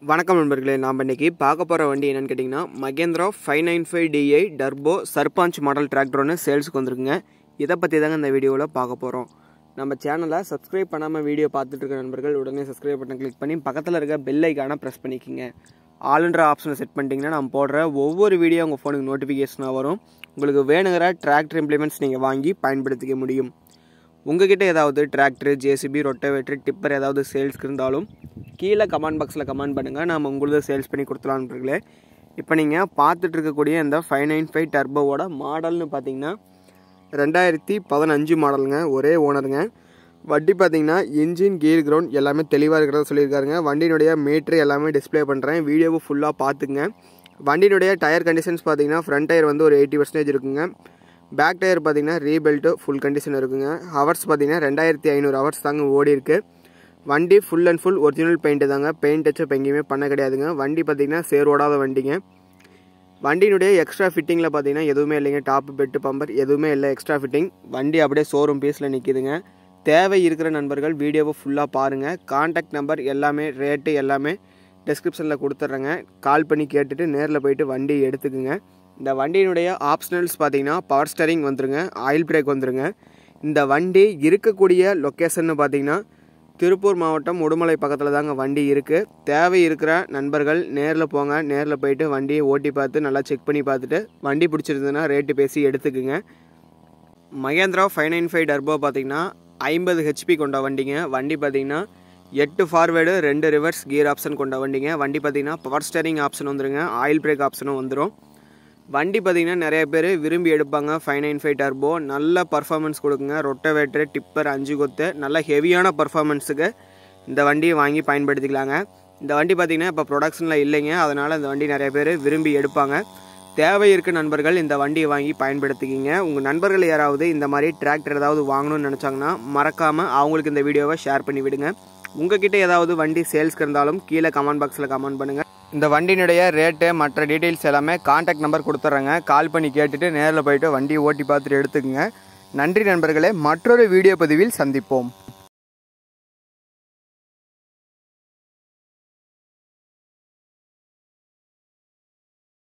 வணக்கம் நண்பர்களே, நாம் இன்றைக்கி பார்க்க போகிற வண்டி என்னென்னு கேட்டிங்கன்னா mahindra 595di turbo Sarpanch model tractor ஒன்று சேல்ஸுக்கு வந்துருக்குங்க. இதை பற்றி தாங்க இந்த வீடியோவில் பார்க்க போகிறோம். நம்ம சேனலை சப்ஸ்கிரைப் பண்ணாமல் வீடியோ பார்த்துட்டு இருக்க நண்பர்கள் உடனே சப்ஸ்கிரைப் பட்டன் கிளிக் பண்ணி பக்கத்தில் இருக்க பெல் ஐக்கானை ப்ரெஸ் பண்ணிக்கோங்க. ஆல்ன்ற ஆப்ஷனை செட் பண்ணிட்டீங்கன்னா நம்ம போடுற ஒவ்வொரு வீடியோ உங்கள் ஃபோனுக்கு நோட்டிஃபிகேஷனாக வரும். உங்களுக்கு வேணுங்கிற டிராக்டர் இம்ப்ளிமெண்ட்ஸ் நீங்கள் வாங்கி பயன்படுத்திக்க முடியும். உங்ககிட்ட ஏதாவது டிராக்டர், ஜேசிபி, ரொட்டவேட்டர், டிப்பர் ஏதாவது சேல்ஸ்க்கு இருந்தாலும் கீழே கமெண்ட் பாக்ஸில் கமெண்ட் பண்ணுங்கள். நாம் உங்களுக்கு சேல்ஸ் பண்ணி கொடுத்துலான்றீங்களே. இப்போ நீங்கள் பார்த்துட்டு இருக்கக்கூடிய இந்த 595 டர்போவோட மாடல்னு பார்த்தீங்கன்னா 2015 மாடலுங்க. ஒரே ஓனருங்க. வண்டி பார்த்தீங்கன்னா இன்ஜின், கீர், கிரவுண்ட் எல்லாமே தெளிவாக இருக்கிறத சொல்லியிருக்காருங்க. வண்டியினுடைய மீட்ரு எல்லாமே டிஸ்பிளே பண்ணுறேன். வீடியோவை ஃபுல்லாக பார்த்துங்க. வண்டியினுடைய டயர் கண்டிஷன்ஸ் பார்த்தீங்கன்னா ஃப்ரண்ட் டயர் வந்து ஒரு 80% இருக்குங்க. பேக் டயர் பார்த்தீங்கன்னா ரீபெல்ட்டு ஃபுல் கண்டிஷன் இருக்குங்க. ஹவர்ஸ் பார்த்தீங்கன்னா 2500 ஹவர்ஸ் தாங்க ஓடி இருக்குது. வண்டி full and full original paint தாங்க. பெயிண்ட் டச்சப் எங்கேயுமே பண்ண கிடையாதுங்க. வண்டி பார்த்தீங்கன்னா சேரோடாத வண்டிங்க. வண்டியினுடைய எக்ஸ்ட்ரா ஃபிட்டிங்கில் பார்த்தீங்கன்னா எதுவுமே இல்லைங்க. டாப்பு, பெட்டு, பம்பர் எதுவுமே இல்லை. Extra fitting. வண்டி அப்படியே ஷோரூம் பீஸில் நிற்கிதுங்க. தேவை இருக்கிற நண்பர்கள் வீடியோவை ஃபுல்லாக பாருங்கள். கான்டாக்ட் நம்பர் எல்லாமே, ரேட்டு எல்லாமே டிஸ்கிரிப்ஷனில் கொடுத்துட்றேங்க. கால் பண்ணி கேட்டுட்டு நேரில் போயிட்டு வண்டி எடுத்துக்குங்க. இந்த வண்டியினுடைய ஆப்ஷனல்ஸ் பார்த்தீங்கன்னா பவர் ஸ்டீரிங் வந்துருங்க, ஆயில் பிரேக் வந்துருங்க. இந்த வண்டி இருக்கக்கூடிய லொக்கேஷன்னு பார்த்தீங்கன்னா திருப்பூர் மாவட்டம் உடுமலை பக்கத்தில் தாங்க வண்டி இருக்குது. தேவை இருக்கிற நண்பர்கள் நேரில் போங்க. நேரில் போயிட்டு வண்டியை ஓட்டி பார்த்து நல்லா செக் பண்ணி பார்த்துட்டு வண்டி பிடிச்சிருந்ததுன்னா ரேட்டு பேசி எடுத்துக்குங்க. mahindra 595 டர்போ பார்த்தீங்கன்னா 50 HP கொண்ட வண்டிங்க. வண்டி பார்த்தீங்கன்னா 8 ஃபார்வேர்டு 2 ரிவர்ஸ் கியர் ஆப்ஷன் கொண்ட வண்டிங்க. வண்டி பார்த்தீங்கன்னா பவர் ஸ்டீரிங் ஆப்ஷன் வந்துருங்க, ஆயில் பிரேக் ஆப்ஷனும் வந்துடும். வண்டி பார்த்திங்கன்னா நிறைய பேர் விரும்பி எடுப்பாங்க. 595 டர்போ நல்ல பர்ஃபார்மன்ஸ் கொடுக்குங்க. ரொட்டவேட்ரு, டிப்பர், 5 கொத்து நல்ல ஹெவியான பர்ஃபார்மன்ஸுக்கு இந்த வண்டியை வாங்கி பயன்படுத்திக்கலாங்க. இந்த வண்டி பார்த்திங்கன்னா இப்போ ப்ரொடக்ஷனில் இல்லைங்க. அதனால் இந்த வண்டி நிறைய பேர் விரும்பி எடுப்பாங்க. தேவை இருக்க நண்பர்கள் இந்த வண்டியை வாங்கி பயன்படுத்திக்கிங்க. உங்கள் நண்பர்கள் யாராவது இந்த மாதிரி டிராக்டர் ஏதாவது வாங்கணும்னு நினச்சாங்கன்னா மறக்காமல் அவங்களுக்கு இந்த வீடியோவை ஷேர் பண்ணி விடுங்க. உங்ககிட்ட ஏதாவது வண்டி சேல்ஸ்க்கு இருந்தாலும் கீழே கமெண்ட் பாக்ஸில் கமெண்ட் பண்ணுங்கள். இந்த வண்டியினுடைய ரேட்டு மற்ற டீட்டெயில்ஸ் எல்லாமே கான்டாக்ட் நம்பர் கொடுத்துட்றேங்க. கால் பண்ணி கேட்டுட்டு நேரில் போய்ட்டு வண்டியை ஓட்டி பார்த்துட்டு எடுத்துக்கோங்க. நன்றி நண்பர்களே. மற்றொரு வீடியோ பதிவில் சந்திப்போம்.